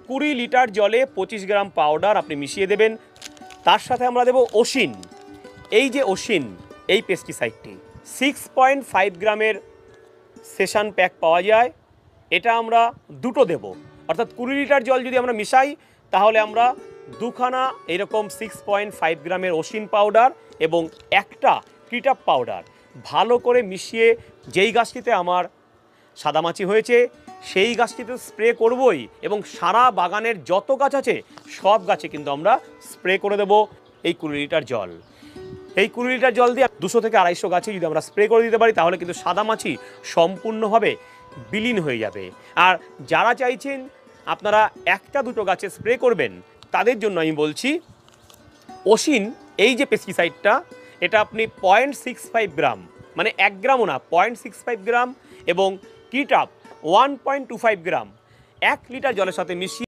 20 litre জলে 25 গ্রাম powder আপনি মিশিয়ে দেবেন। তার সাথে আমরা দেব ওশিন। এই যে ওশিন, এই পেস্টিসাইডটি 6.5 গ্রামের সেশন প্যাক পাওয়া যায়, এটা আমরা দুটো দেব। অর্থাৎ 20 লিটার জল যদি আমরা মিশাই তাহলে আমরা দুখানা এরকম 6.5 গ্রামের ওশিন পাউডার এবং একটা কিটাপ পাউডার ভালো করে মিশিয়ে যেই গাছটিতে আমার সাদামাছি হয়েছে সেই গাছটিতে স্প্রে করবই, এবং সারা বাগানের যত গাছ আছে সব গাছে কিন্তু আমরা স্প্রে করে দেব এই 20 লিটার জল। এই 20 লিটার জল দিয়ে 200 থেকে 250 গাছে যদি আমরা স্প্রে করে দিতে পারি তাহলে কিন্তু সাদামাছি সম্পূর্ণভাবে বিলীন হয়ে যাবে। আর যারা চাইছেন আপনারা একটা দুটো গাছে স্প্রে করবেন তাদের জন্য আমি বলছি ওশিন এই যে পেস্টিসাইডটা, এটা আপনি 0.65 গ্রাম, মানে 1 গ্রামও না, 0.65 গ্রাম, এবং কিটাপ 1.25 গ্রাম 1 লিটার জলের সাথে মিশিয়ে